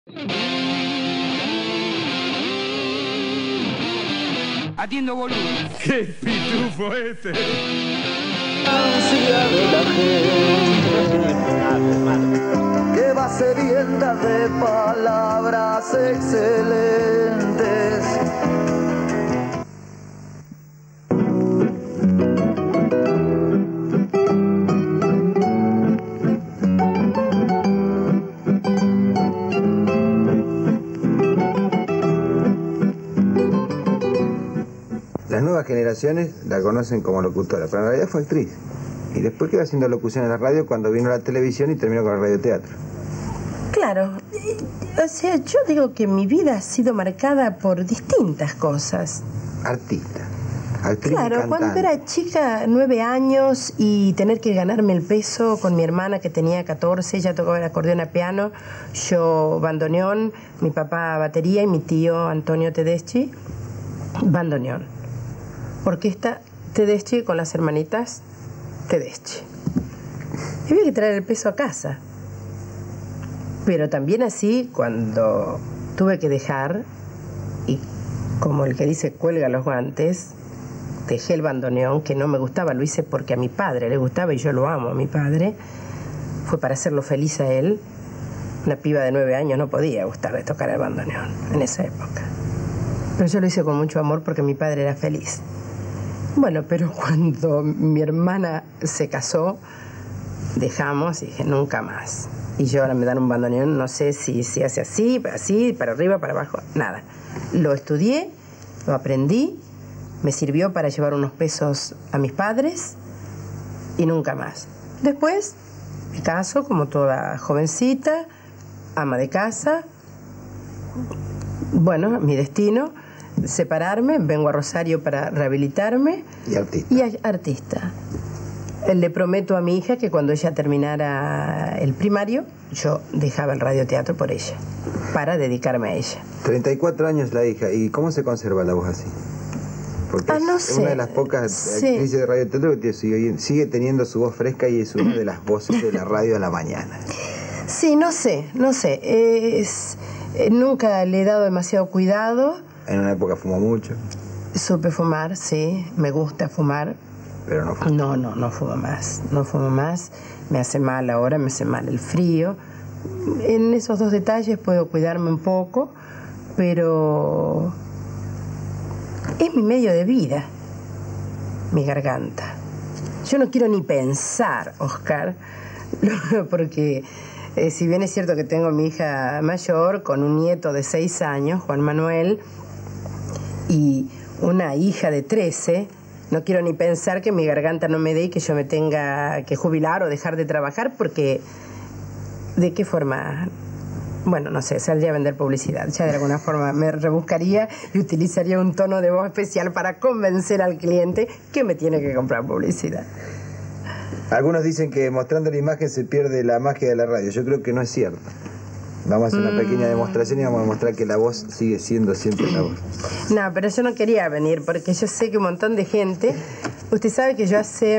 Atiendo, boludo. ¡Qué pitufo este! Ansia de la gente lleva sedienta de palabras excelentes. Las nuevas generaciones la conocen como locutora, pero en realidad fue actriz. Y después quedó haciendo locución en la radio cuando vino a la televisión y terminó con el radioteatro. Claro, o sea, yo digo que mi vida ha sido marcada por distintas cosas. Artista, actriz y Claro, cantante. cuando era chica, 9 años, y tener que ganarme el peso con mi hermana que tenía 14, ella tocaba el acordeón a piano, yo bandoneón, mi papá batería y mi tío Antonio Tedeschi, bandoneón. Orquesta Tedeschi con las hermanitas Tedeschi. Y había que traer el peso a casa. Pero también así, cuando tuve que dejar, y como el que dice cuelga los guantes, dejé el bandoneón, que no me gustaba, lo hice porque a mi padre le gustaba y yo lo amo a mi padre. Fue para hacerlo feliz a él. Una piba de 9 años no podía gustarle tocar el bandoneón en esa época. Pero yo lo hice con mucho amor porque mi padre era feliz. Bueno, pero cuando mi hermana se casó, dejamos y dije, nunca más. Y yo ahora me dan un bandoneón, no sé si se hace así, para arriba, para abajo, nada. Lo estudié, lo aprendí, me sirvió para llevar unos pesos a mis padres y nunca más. Después me caso como toda jovencita, ama de casa. Bueno, mi destino, separarme, vengo a Rosario para rehabilitarme. Y artista. Y artista. Le prometo a mi hija que cuando ella terminara el primario, yo dejaba el radioteatro por ella, para dedicarme a ella. 34 años la hija. ¿Y cómo se conserva la voz así? Porque no es sé. una de las pocas actrices de radioteatro que sigue teniendo su voz fresca y es una de las voces de la radio a la mañana. Sí, no sé. Nunca le he dado demasiado cuidado. En una época fumó mucho. Supe fumar, sí, me gusta fumar. Pero no fumó. No fumo más. No fumo más. Me hace mal ahora, me hace mal el frío. En esos dos detalles puedo cuidarme un poco, pero es mi medio de vida, mi garganta. Yo no quiero ni pensar, Oscar, porque si bien es cierto que tengo a mi hija mayor con un nieto de 6 años, Juan Manuel, y una hija de 13, no quiero ni pensar que mi garganta no me dé y que yo me tenga que jubilar o dejar de trabajar, porque ¿de qué forma? Bueno, no sé, saldría a vender publicidad. Ya de alguna forma me rebuscaría y utilizaría un tono de voz especial para convencer al cliente que me tiene que comprar publicidad. Algunos dicen que mostrando la imagen se pierde la magia de la radio. Yo creo que no es cierto. Vamos a hacer una pequeña demostración y vamos a demostrar que la voz sigue siendo siempre la voz. No, pero yo no quería venir porque yo sé que un montón de gente... Usted sabe que yo hace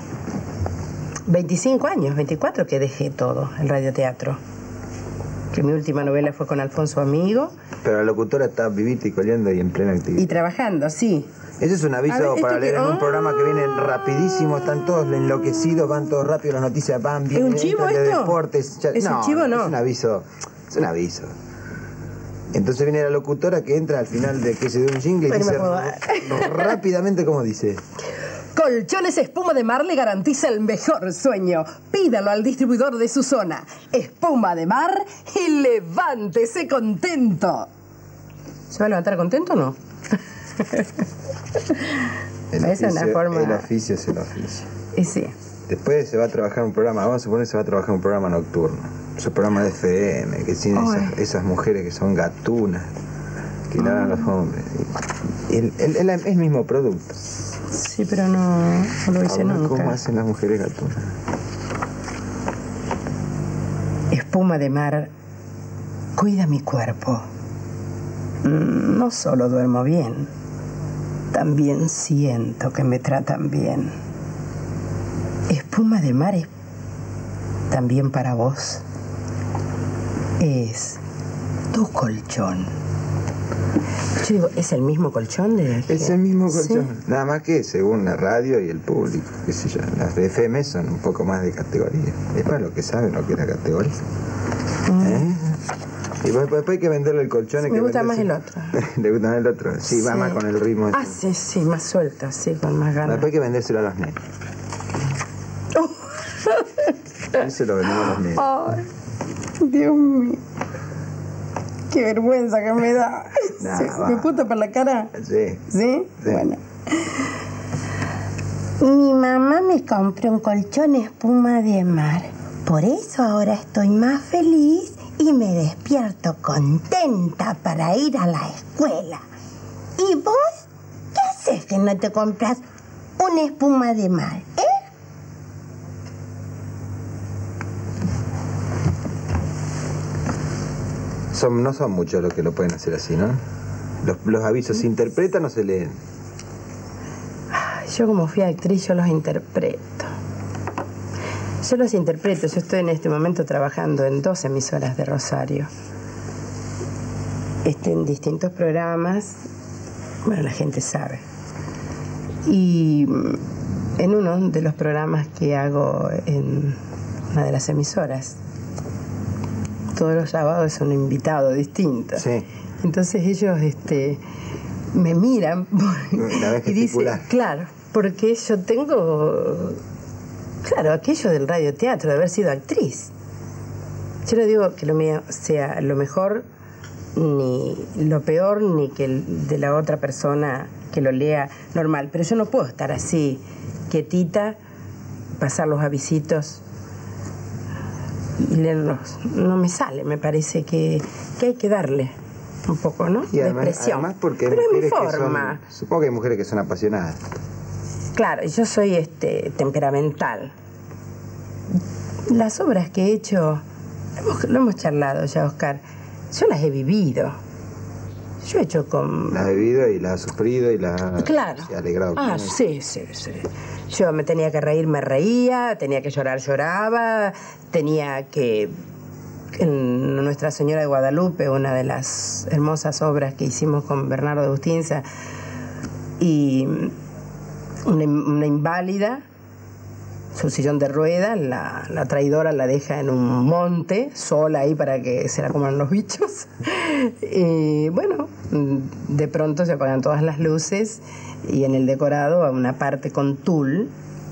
25 años, 24, que dejé todo, el radioteatro. Que mi última novela fue con Alfonso Amigo. Pero la locutora está vivita y coleando y en plena actividad. Y trabajando, sí. Eso es un aviso para leer en un Oh. programa que viene rapidísimo, están todos enloquecidos, van todos rápido, las noticias van bien. ¿Es un chivo entran de esto? deportes. ¿Es un chivo o no? Es un aviso, es un aviso. Entonces viene la locutora que entra al final de que se dé un jingle y Pero dice me puedo dar. rápidamente como dice. Colchones Espuma de Mar le garantiza el mejor sueño. Pídalo al distribuidor de su zona. Espuma de Mar y levántese contento. ¿Se va a levantar contento o no? Esa es una forma... El oficio es el oficio. Y sí. Después se va a trabajar un programa, vamos a suponer que se va a trabajar un programa nocturno. Esos programas de FM, que tienen esas mujeres que son gatunas, que le dan a los hombres. Es el mismo producto. Sí, pero no lo hice nunca. ¿Cómo hacen las mujeres gatunas? Espuma de Mar cuida mi cuerpo. No solo duermo bien, también siento que me tratan bien. Espuma de Mar es también para vos. Es Tu colchón. Yo digo, ¿es el mismo colchón de...? Es el mismo colchón. ¿Sí? Nada más que según la radio y el público, qué sé yo. Las de FM son un poco más de categoría. Es para lo que saben lo que es la categoría. Y después hay que venderle el colchón. Me gusta más el otro. ¿Le gusta más el otro? Sí, va más con el ritmo. Ah, sí, más suelto, sí, con más ganas. Después hay que vendérselo a los nenes. Eso lo vendemos a los nenes. Ay, Dios mío. Qué vergüenza que me da. Nah, ¿Me puto por la cara? Sí. ¿Sí? Bueno. Mi mamá me compró un colchón espuma de mar. Por eso ahora estoy más feliz y me despierto contenta para ir a la escuela. ¿Y vos? ¿Qué haces que no te compras una espuma de mar, No son muchos los que lo pueden hacer así, ¿no? Los avisos se interpretan o se leen. Yo como fui actriz, yo los interpreto. Yo los interpreto. Yo estoy en este momento trabajando en 2 emisoras de Rosario. En distintos programas. Bueno, la gente sabe. Y en uno de los programas que hago en una de las emisoras, todos los sábados es un invitado distinto. Sí. Entonces ellos me miran y dicen, claro, porque yo tengo, claro, aquello del radioteatro, de haber sido actriz. Yo no digo que lo mío sea lo mejor, ni lo peor, ni que el de la otra persona que lo lea normal, pero yo no puedo estar así, quietita, pasar los avisitos y leerlos. No me sale, me parece que hay que darle un poco, ¿no? Y además, de expresión. Además porque pero hay es mi mujeres forma. Supongo que hay mujeres que son apasionadas. Claro, yo soy temperamental. Las obras que he hecho, lo hemos charlado ya, Oscar, yo las he vivido. Yo he hecho con... Las he vivido y las he sufrido y las he alegrado. Ah, sí. Yo me tenía que reír, me reía, tenía que llorar, lloraba, tenía que... En Nuestra Señora de Guadalupe, una de las hermosas obras que hicimos con Bernardo de Bustinza, y una inválida, su sillón de ruedas, la traidora la deja en un monte, sola ahí para que se la coman los bichos. Y bueno, de pronto se apagan todas las luces y en el decorado, a una parte con tul,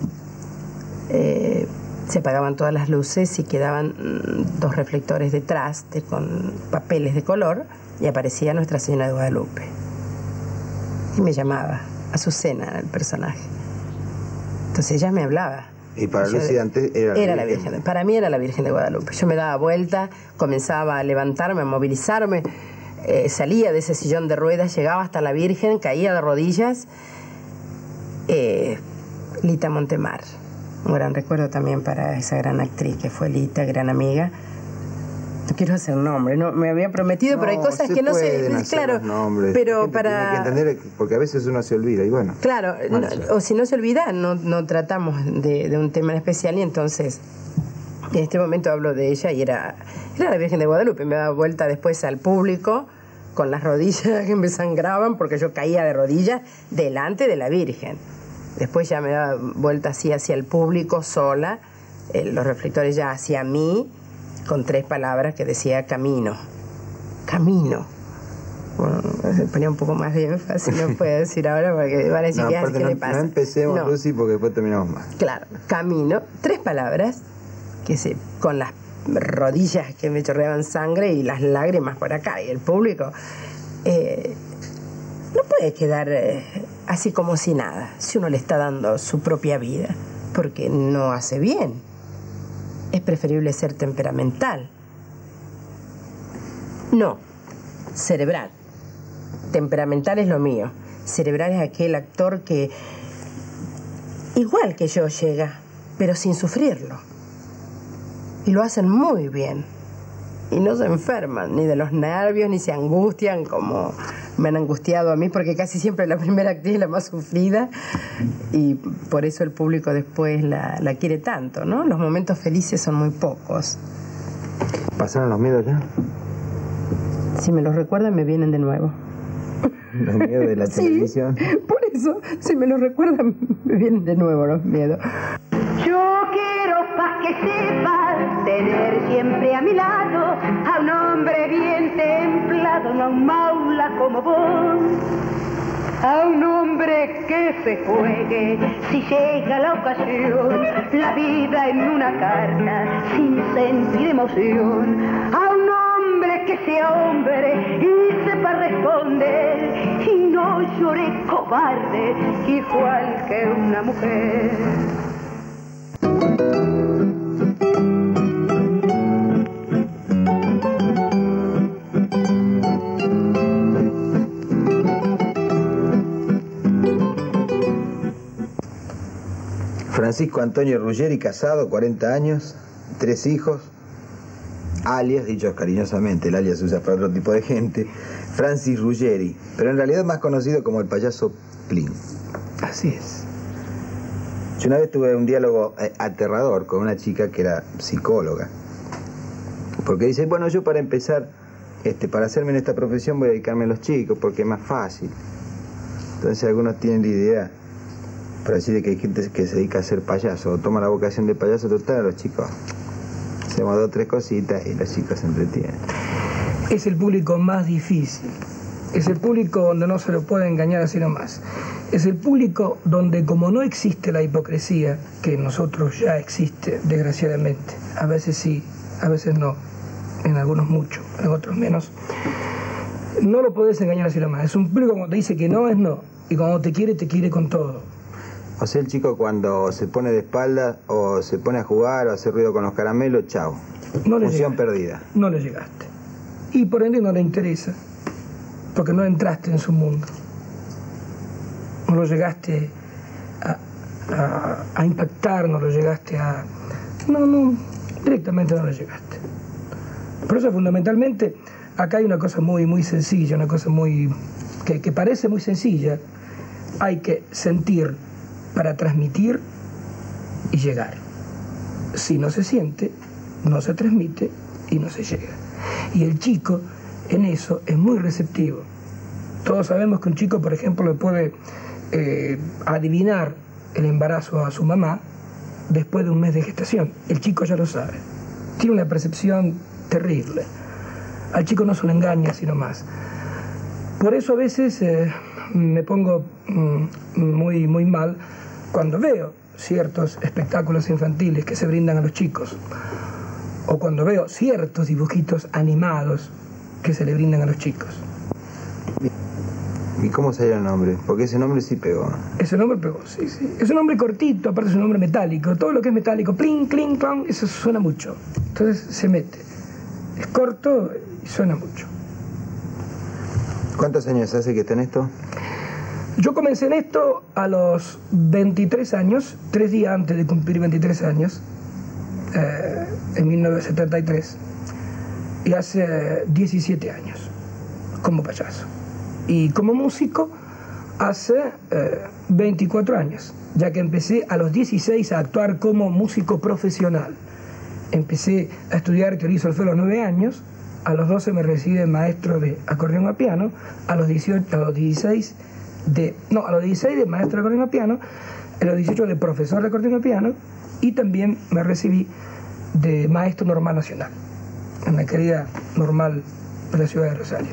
se apagaban todas las luces y quedaban 2 reflectores detrás con papeles de color y aparecía Nuestra Señora de Guadalupe. Y me llamaba, Azucena el personaje. Entonces ella me hablaba. Y para Lucy Dante era la Virgen. Para mí era la Virgen de Guadalupe. Yo me daba vuelta, comenzaba a levantarme, a movilizarme, salía de ese sillón de ruedas, llegaba hasta la Virgen, caía de rodillas. Lita Montemar. Un gran recuerdo también para esa gran actriz que fue Lita, gran amiga. No quiero hacer nombre, no me había prometido, pero hay cosas que no sé. Claro, pero para... Tiene que entender, porque a veces uno se olvida y bueno. Claro, o si no se olvida, no tratamos de un tema en especial y entonces en este momento hablo de ella y era la Virgen de Guadalupe. Me daba vuelta después al público con las rodillas que me sangraban porque yo caía de rodillas delante de la Virgen. Después ya me daba vuelta así hacia el público sola, los reflectores ya hacia mí, con 3 palabras que decía camino. Camino. Bueno, ponía un poco más de énfasis, no puedo decir ahora porque van a decir ¿qué le pasa? No empecemos, Lucy, porque después terminamos más. Claro, camino, 3 palabras, con las rodillas que me chorreaban sangre y las lágrimas por acá, y el público no puede quedar así como si nada, si uno le está dando su propia vida, porque no hace bien. Es preferible ser temperamental. No, cerebral. Temperamental es lo mío. Cerebral es aquel actor que, igual que yo, llega, pero sin sufrirlo. Y lo hacen muy bien. Y no se enferman ni de los nervios, ni se angustian como me han angustiado a mí, porque casi siempre la primera actriz es la más sufrida y por eso el público después la quiere tanto, ¿no? Los momentos felices son muy pocos. ¿Pasaron los miedos ya? Si me los recuerdan, me vienen de nuevo. Los miedos de la televisión. Por eso, si me los recuerdan, me vienen de nuevo los miedos. Yo quiero pa' que sepas tener siempre a mi lado a un hombre bien templado, no a un maula como vos. A un hombre que se juegue si llega la ocasión, la vida en una carta sin sentir emoción. A un hombre que sea hombre y sepa responder y no llore cobarde igual que una mujer. Francisco Antonio Ruggeri, casado, 40 años, 3 hijos, alias, dichos cariñosamente, el alias se usa para otro tipo de gente, Francis Ruggeri, pero en realidad más conocido como el payaso Plin. Así es. Yo una vez tuve un diálogo aterrador con una chica que era psicóloga, porque dice, bueno, yo para empezar, para hacerme en esta profesión voy a dedicarme a los chicos porque es más fácil. Entonces algunos tienen la idea, por así de que hay gente que se dedica a ser payaso o toma la vocación de payaso, total, los chicos hacemos 2 o 3 cositas y los chicos se entretienen. Es el público más difícil. Es el público donde no se lo puede engañar así nomás. Es el público donde, como no existe la hipocresía, que en nosotros ya existe, desgraciadamente, a veces sí, a veces no, en algunos mucho, en otros menos, no lo podés engañar así nomás. Es un público cuando te dice que no es no, y cuando te quiere con todo. O sea, el chico cuando se pone de espalda o se pone a jugar o a hacer ruido con los caramelos, chao. No le Función llegaste. perdida. No le llegaste. Y por ende no le interesa, porque no entraste en su mundo. No lo llegaste a impactar, no lo llegaste a... No, directamente no lo llegaste. Por eso fundamentalmente acá hay una cosa muy sencilla, una cosa que parece muy sencilla. Hay que sentir para transmitir y llegar. Si no se siente, no se transmite y no se llega. Y el chico en eso es muy receptivo. Todos sabemos que un chico, por ejemplo, le puede adivinar el embarazo a su mamá después de un mes de gestación. El chico ya lo sabe. Tiene una percepción terrible. Al chico no se lo engaña, sino más. Por eso a veces me pongo muy mal cuando veo ciertos espectáculos infantiles que se brindan a los chicos, o cuando veo ciertos dibujitos animados que se le brindan a los chicos. ¿Y cómo salió el nombre? Porque ese nombre sí pegó. Ese nombre pegó, sí. Es un nombre cortito, aparte es un nombre metálico. Todo lo que es metálico, plin, clink, clon, eso suena mucho. Entonces se mete. Es corto y suena mucho. ¿Cuántos años hace que está en esto? Yo comencé en esto a los 23 años, 3 días antes de cumplir 23 años, en 1973, y hace 17 años como payaso. Y como músico hace 24 años, ya que empecé a los 16 a actuar como músico profesional. Empecé a estudiar teoría y solfeo a los 9 años, a los 12 me recibí de maestro de acordeón a piano, a los 16 de maestro de acordeón a piano, a los 18 de profesor de acordeón a piano, y también me recibí de maestro normal nacional, en la querida normal de la ciudad de Rosario.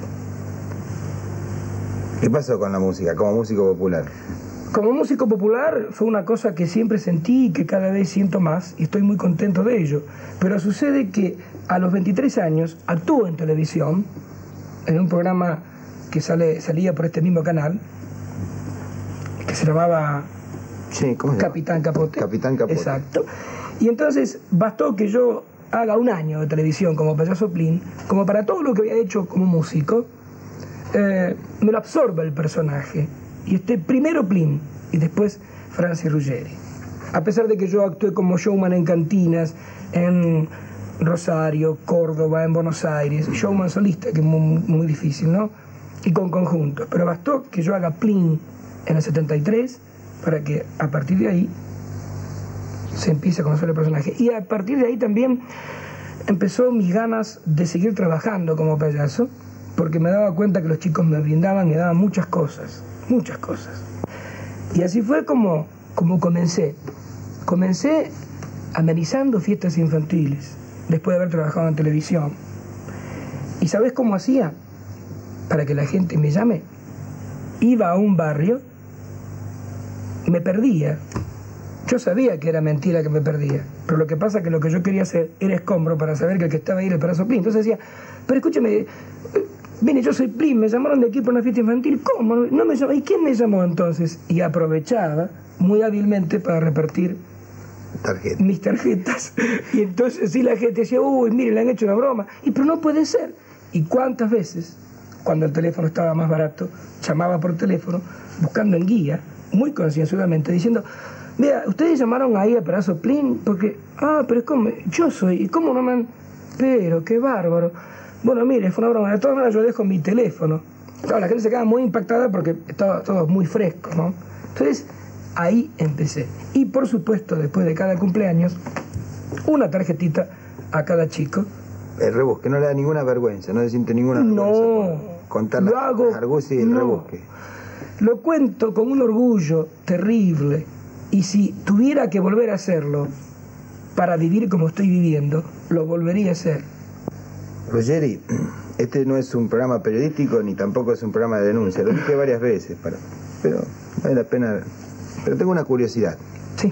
¿Qué pasó con la música, como músico popular? Como músico popular fue una cosa que siempre sentí y que cada vez siento más, y estoy muy contento de ello. Pero sucede que a los 23 años actúo en televisión, en un programa que salía por este mismo canal, que se llamaba Sí, ¿cómo se llama? Capitán Capote. Capitán Capote. Exacto. Y entonces bastó que yo haga un año de televisión como payaso Plin, como para todo lo que había hecho como músico, me lo absorba el personaje. Y primero Plin y después Francis Ruggeri. A pesar de que yo actué como showman en cantinas, en Rosario, Córdoba, en Buenos Aires, showman solista, que es muy difícil, ¿no? Y con conjuntos. Pero bastó que yo haga Plin en el 73 para que a partir de ahí se empiece a conocer el personaje. Y a partir de ahí también empezó mis ganas de seguir trabajando como payaso, porque me daba cuenta que los chicos me brindaban y me daban muchas cosas, muchas cosas. Y así fue como comencé. Comencé amenizando fiestas infantiles, después de haber trabajado en televisión. ¿Y sabes cómo hacía para que la gente me llame? Iba a un barrio, me perdía. Yo sabía que era mentira que me perdía, pero lo que pasa es que lo que yo quería hacer era escombro para saber que el que estaba ahí era el Palazzo Plin. Entonces decía, pero escúcheme, vine, yo soy Plin, me llamaron de aquí por una fiesta infantil. ¿Cómo? No me llamó. ¿Y quién me llamó entonces? Y aprovechaba muy hábilmente para repartir mis tarjetas. Y entonces sí, la gente decía, uy, mire, le han hecho una broma. Pero no puede ser. ¿Y cuántas veces, cuando el teléfono estaba más barato, llamaba por teléfono, buscando en guía, muy concienzudamente, diciendo, vea, ustedes llamaron ahí a Palazzo Plin porque, pero es como, yo soy, ¿y cómo no me han...? Pero, qué bárbaro. Bueno, mire, fue una broma. De todas maneras, yo dejo mi teléfono. Claro, la gente se quedaba muy impactada porque estaba todo muy fresco, ¿no? Entonces, ahí empecé. Y, por supuesto, después de cada cumpleaños, una tarjetita a cada chico. El rebusque no le da ninguna vergüenza, no se siente ninguna vergüenza. No, contar lo hago, las argucias y el rebusque. Lo cuento con un orgullo terrible. Y si tuviera que volver a hacerlo para vivir como estoy viviendo, lo volvería a hacer. Ruggeri, este no es un programa periodístico ni tampoco es un programa de denuncia. Lo dije varias veces, pero vale la pena. Pero tengo una curiosidad. Sí.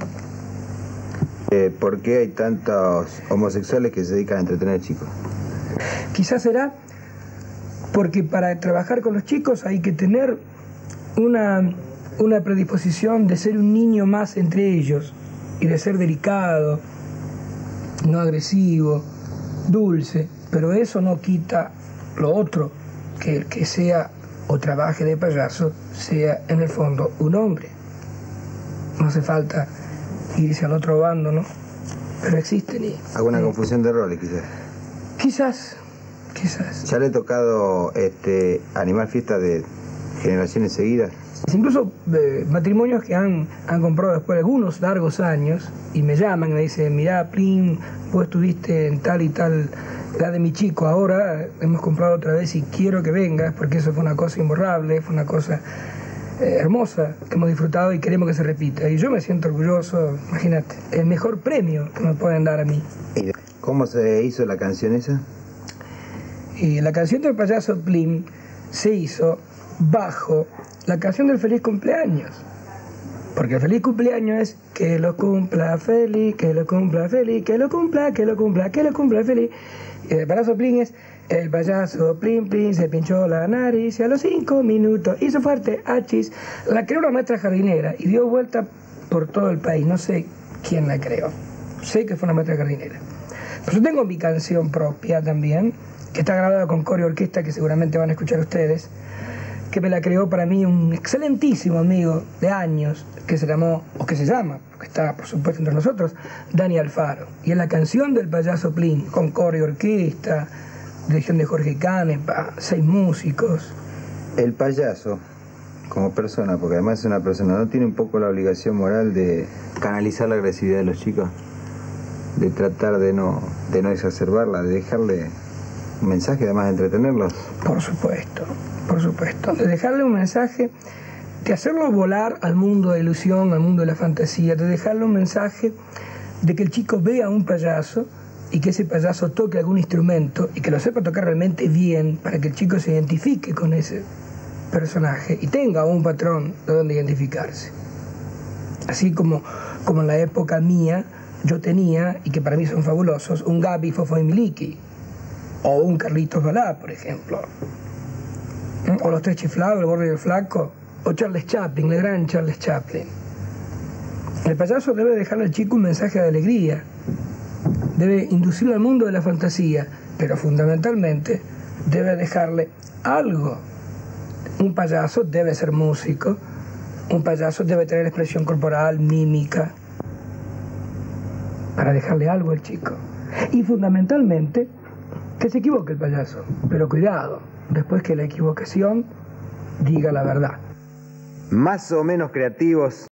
¿Por qué hay tantos homosexuales que se dedican a entretener chicos? Quizás será porque para trabajar con los chicos hay que tener una predisposición de ser un niño más entre ellos y de ser delicado, no agresivo, dulce, pero eso no quita lo otro, que el que sea o trabaje de payaso sea en el fondo un hombre. No hace falta irse al otro bando, ¿no? Pero existen y... ¿Alguna confusión de roles quizás? Quizás. ¿Ya le he tocado animar fiestas de generaciones seguidas? Incluso matrimonios que han comprado después de algunos largos años y me llaman y me dicen, mirá, Plin, vos estuviste en tal y tal edad de mi chico, ahora hemos comprado otra vez y quiero que vengas porque eso fue una cosa imborrable, fue una cosa hermosa que hemos disfrutado y queremos que se repita. Y yo me siento orgulloso, imagínate, el mejor premio que me pueden dar a mí. ¿Y cómo se hizo la canción esa? Y la canción del Payaso Plin se hizo bajo la canción del feliz cumpleaños. Porque el feliz cumpleaños es que lo cumpla feliz, que lo cumpla feliz, que lo cumpla, que lo cumpla, que lo cumpla feliz. Y el Payaso Plin es el payaso Plin Plin se pinchó la nariz y a los 5 minutos hizo fuerte achis. La creó una maestra jardinera y dio vuelta por todo el país. No sé quién la creó. Sé que fue una maestra jardinera. Pero yo tengo mi canción propia también, que está grabada con coro y orquesta, que seguramente van a escuchar ustedes, que me la creó para mí un excelentísimo amigo de años, que se llama, porque está por supuesto entre nosotros, Dani Alfaro. Y es la canción del Payaso Plin, con coro y orquesta, dirección de Jorge Canepa, 6 músicos. El payaso, como persona, porque además es una persona, ¿no tiene un poco la obligación moral de canalizar la agresividad de los chicos? De tratar de no exacerbarla, de dejarle un mensaje, además de entretenerlos. Por supuesto. De dejarle un mensaje, de hacerlo volar al mundo de la ilusión, al mundo de la fantasía, de dejarle un mensaje de que el chico vea a un payaso y que ese payaso toque algún instrumento y que lo sepa tocar realmente bien para que el chico se identifique con ese personaje y tenga un patrón de donde identificarse. Así como en la época mía yo tenía, y que para mí son fabulosos, un Gaby, Fofo y Miliki, o un Carlitos Balá, por ejemplo, o los Tres Chiflados, el Gordo y el Flaco, o Charles Chaplin, el gran Charles Chaplin. El payaso debe dejarle al chico un mensaje de alegría, debe inducirlo al mundo de la fantasía, pero fundamentalmente debe dejarle algo. Un payaso debe ser músico, un payaso debe tener expresión corporal, mímica, para dejarle algo al chico. Y fundamentalmente, que se equivoque el payaso, pero cuidado, después que la equivocación diga la verdad. Más o menos creativos.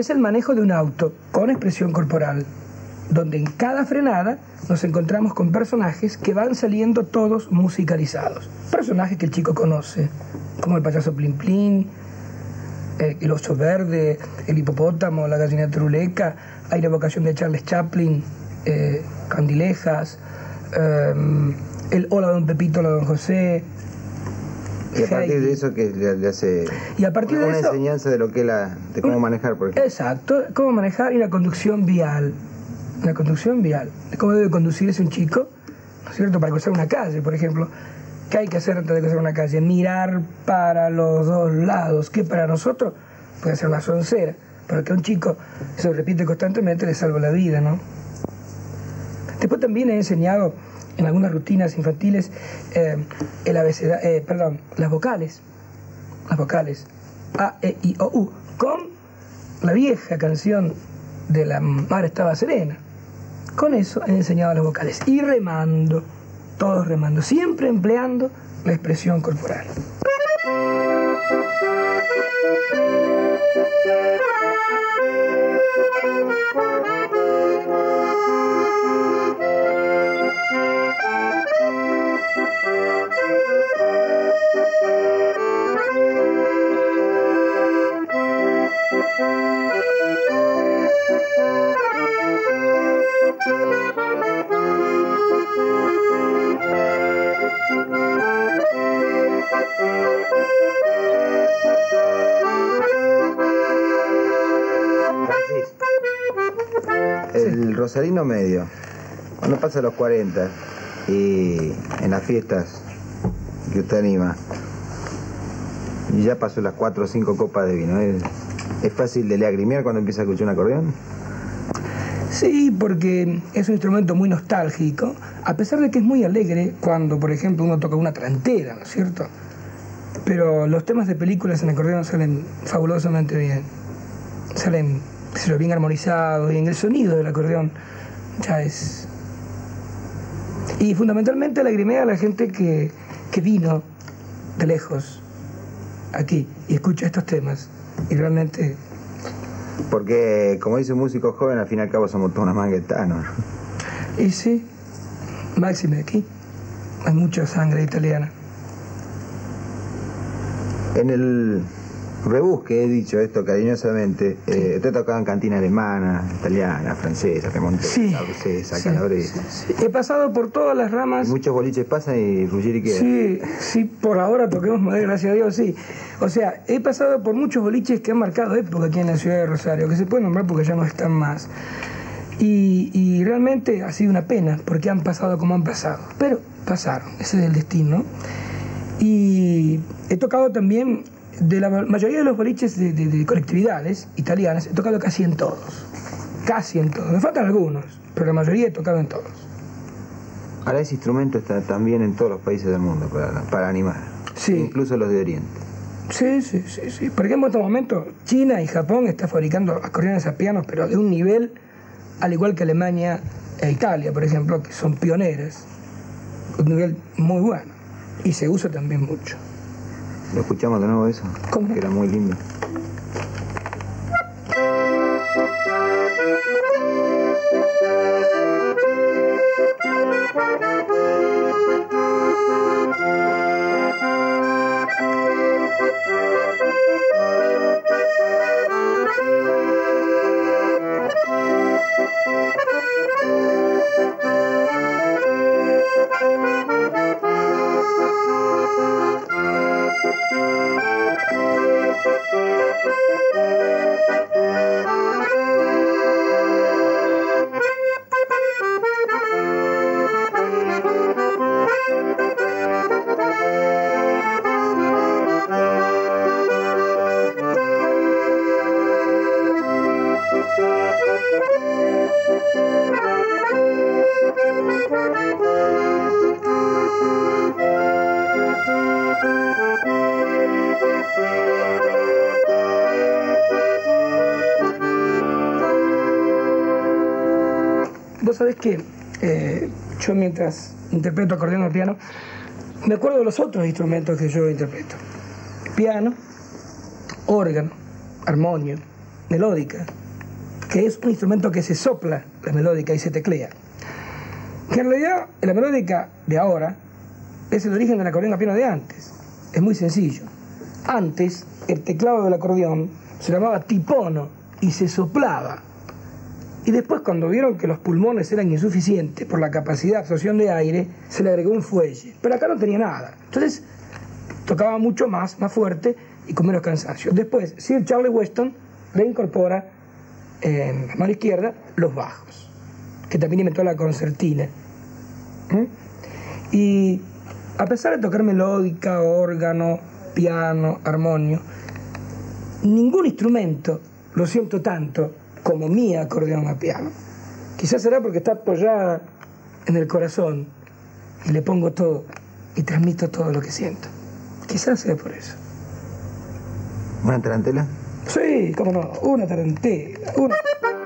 es el manejo de un auto con expresión corporal, donde en cada frenada nos encontramos con personajes que van saliendo todos musicalizados. Personajes que el chico conoce, como el payaso Plin Plin, el oso verde, el hipopótamo, la gallina truleca, hay la vocación de Charles Chaplin, Candilejas, el Hola Don Pepito, Hola Don José. Y a partir de eso que le hace una enseñanza de lo que de cómo manejar, por ejemplo. Exacto, cómo manejar y una conducción vial. Una conducción vial. De cómo debe conducirse un chico, ¿no es cierto?, para cruzar una calle, por ejemplo. ¿Qué hay que hacer antes de cruzar una calle? Mirar para los dos lados, que para nosotros puede ser una soncera, pero que a un chico se lo repite constantemente le salva la vida, ¿no? Después también he enseñado en algunas rutinas infantiles las vocales. Las vocales A, E, I, O, U, con la vieja canción de La Mar Estaba Serena. Con eso he enseñado las vocales. Y remando, todos remando, siempre empleando la expresión corporal. El rosarino medio, cuando pasa los 40 y en las fiestas que usted anima y ya pasó las 4 o 5 copas de vino, ¿es fácil de lagrimear cuando empieza a escuchar un acordeón? Sí, porque es un instrumento muy nostálgico, a pesar de que es muy alegre cuando, por ejemplo, uno toca una trantera, ¿no es cierto? Pero los temas de películas en acordeón salen fabulosamente bien. Salen, bien armonizados, y en el sonido del acordeón ya es... Y fundamentalmente lagrimea a la gente que vino de lejos aquí y escucha estos temas y realmente... Porque, como dice un músico joven, al fin y al cabo somos todos una manguetanos. Y sí, máxime aquí, hay mucha sangre italiana. En el rebusque he dicho esto cariñosamente, usted tocaba en cantina alemana, italiana, francesa, piemontesa, francesa, calabresa. Sí. He pasado por todas las ramas. Y muchos boliches pasan y Ruggieri queda. Sí, por ahora toquemos madera, gracias a Dios, sí. O sea, he pasado por muchos boliches que han marcado época aquí en la ciudad de Rosario, que se pueden nombrar porque ya no están más. Y realmente ha sido una pena, porque han pasado como han pasado. Pero pasaron, ese es el destino. Y he tocado también, de la mayoría de los boliches de colectividades italianas, he tocado casi en todos. Casi en todos. Me faltan algunos, pero la mayoría he tocado en todos. Ahora ese instrumento está también en todos los países del mundo para animar. Sí. Incluso los de Oriente. Sí. Por ejemplo, en este momento, China y Japón están fabricando acordeones a pianos, pero de un nivel, al igual que Alemania e Italia, por ejemplo, que son pioneras. Un nivel muy bueno. Y se usa también mucho. ¿Lo escuchamos de nuevo eso? ¿Cómo? Que era muy lindo. Vos sabés que yo mientras interpreto acordeón o piano, me acuerdo de los otros instrumentos que yo interpreto. Piano, órgano, armonio, melódica, que es un instrumento que se sopla la melódica y se teclea. Que en realidad la melódica de ahora es el origen del acordeón a piano de antes. Es muy sencillo. Antes el teclado del acordeón se llamaba tipono y se soplaba. Y después, cuando vieron que los pulmones eran insuficientes por la capacidad de absorción de aire, se le agregó un fuelle. Pero acá no tenía nada. Entonces tocaba mucho más fuerte y con menos cansancio. Después, Sir Charlie Weston le incorpora en la mano izquierda los bajos, que también inventó la concertina. Y a pesar de tocar melódica, órgano, piano, armonio, ningún instrumento lo siento tanto como mi acordeón a piano. Quizás será porque está apoyada en el corazón y le pongo todo y transmito todo lo que siento. Quizás sea por eso. ¿Una tarantela? Sí, cómo no, una tarantela, una...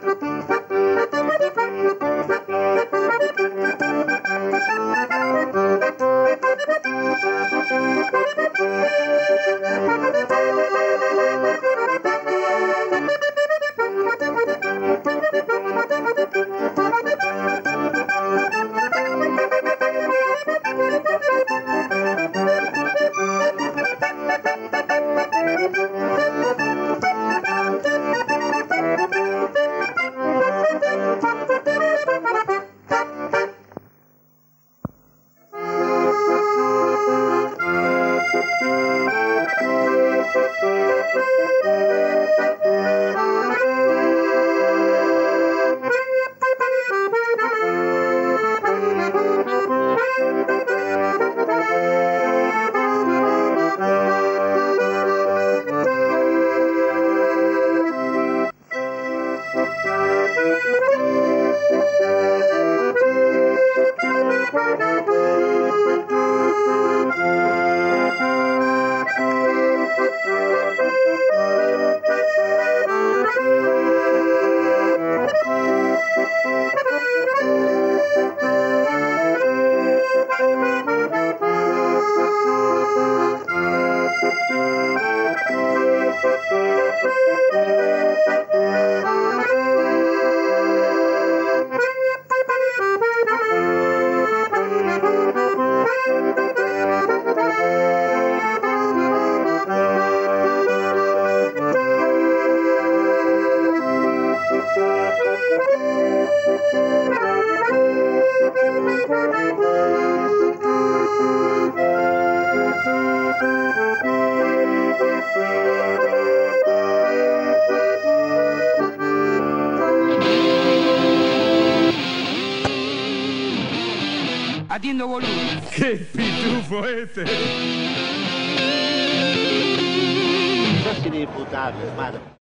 Atiendo, boludo. ¡Qué pitufo este! Sos inimputable, hermano.